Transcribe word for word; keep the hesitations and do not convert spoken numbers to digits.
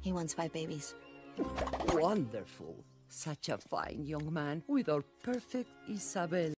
He wants five babies. Wonderful. Such a fine young man with our perfect Isabel.